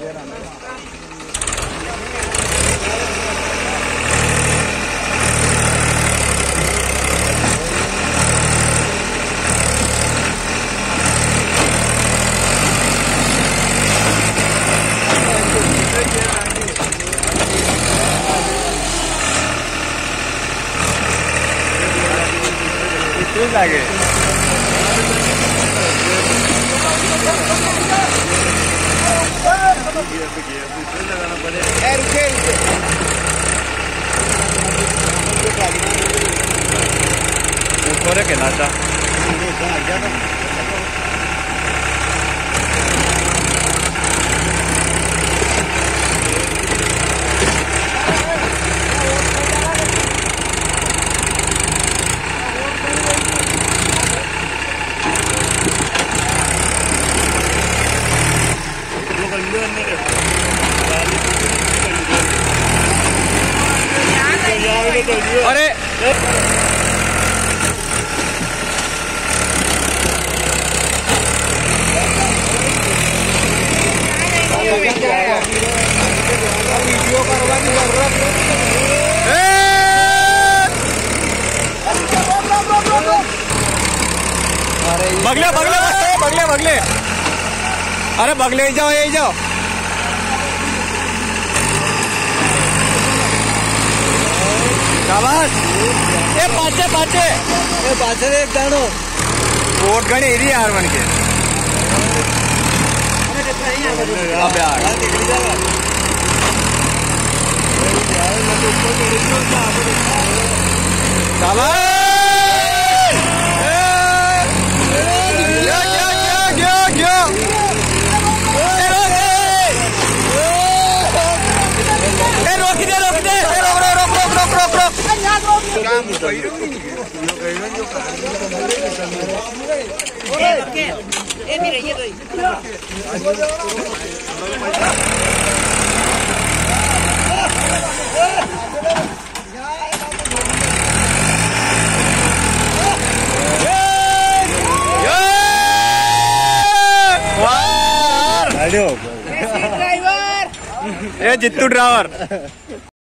आगे के नाचा अरे वीडियो करवा की जरूरत बगले बगले बगले बगले अरे बगले जाओ यही जाओ ये पाचे पाचे ये पाचे एक दानो वोट गणे एरी यार बन के अब यार ये जित्तू ड्राइवर